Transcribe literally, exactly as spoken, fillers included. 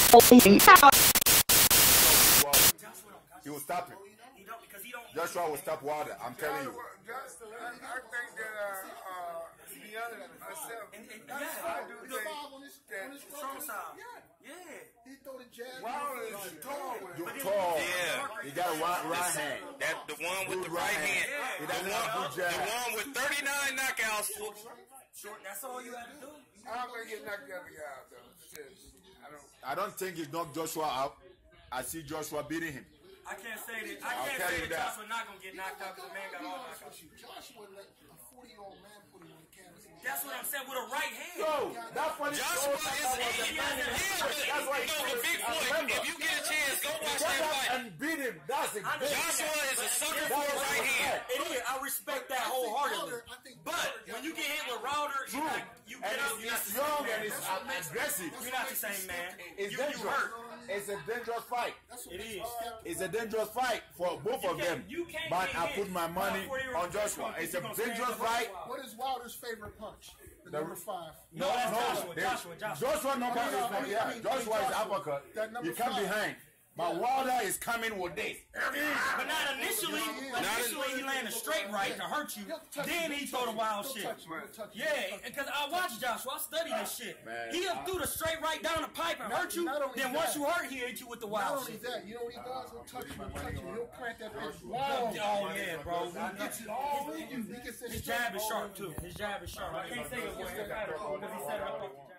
He will stop him. Joshua will stop Wilder. I'm telling you. Just, I, I think that, uh, uh, to be honest, myself, And, and, I yeah, do the think five on his, on his strong side. Yeah, yeah. He throw the jab. Wilder is tall with You're him. tall. Yeah. You got a right, right hand. That the one with the right hand. He The doesn't one, have good the jab. one with thirty-nine knockouts. Short, that's all you have to do. I'm going to get knocked the other guy out, though. Shit. I don't. I don't think he knocked Joshua out. I see Joshua beating him. I can't say that. I I'll can't tell say you that that. Joshua not gonna get knocked out because the man got all knocked out. Joshua let a forty-year-old man put him on the canvas. That's what I'm saying with a right hand. So, that's what he Joshua told is, us he, was he, the man in the he, fight. That's why he no, told but us. Big I Boy, remember. if you get a chance, go watch Get that up fight. and beat him. That's it. Joshua is a sucker That for a was right the hand. fight. It is. I respect that wholeheartedly. I think But when you get hit with Router, you True. like you And get up, it's, you're not it's the young same and man. it's uh, aggressive. You're not the same man. It's You, you dangerous. hurt. It's a dangerous fight. It is. It's a dangerous fight for both You of can't- them. you can't But get I hit put my by a money forty-year-old on Joshua. kid. It's a You're gonna stand dangerous up and fight. walk. What is Wilder's favorite punch? The, The- number five. No, that's no, Joshua, they- Joshua, Joshua. Joshua number I mean, is I mean, yeah. I mean, Joshua is Joshua, uppercut. that number You come five. behind. But Wilder is coming with this. But not initially. Not Initially, he landed straight right to hurt you. Then he told the wild shit. Yeah, because I watched Joshua. I studied this shit. Man, He threw the straight right down the pipe and Not- hurt you. not only Then that. once you hurt, he hit you with the Not wild only shit. that, you know what he does? He'll touch you, he'll touch you, he'll plant that bitch Oh long. yeah, bro. He gets it all in you. He gets it His straight jab is all sharp in you. too. His jab is sharp. I can't say it was because he set it up.